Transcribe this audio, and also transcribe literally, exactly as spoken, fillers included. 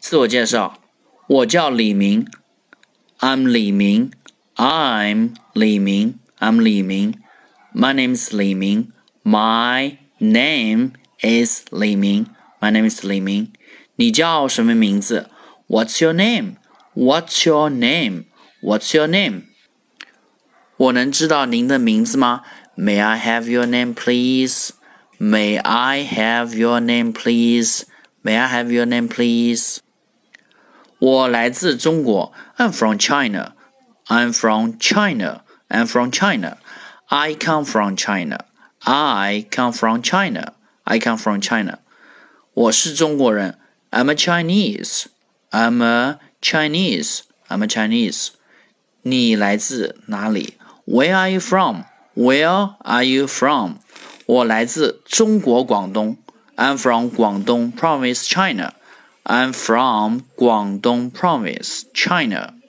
自我介绍，我叫李明 I'm 李明 I'm 李明 I'm 李明 My name is 李明 My name is 李明 My name is 李明你叫什么名字 What's your name? What's your name? What's your name? 我能知道您的名字吗 May I have your name please? May I have your name please? May I have your name please? 我来自中国 I'm from China. I'm from China. I'm from China. I come from China. I come from China. I come from China. 我是中国人 I'm a Chinese. I'm a Chinese. I'm a Chinese. 你来自哪里 Where are you from? Where are you from? 我来自中国广东 I'm from 广东 Province, China. I'm from 广东 Province, China.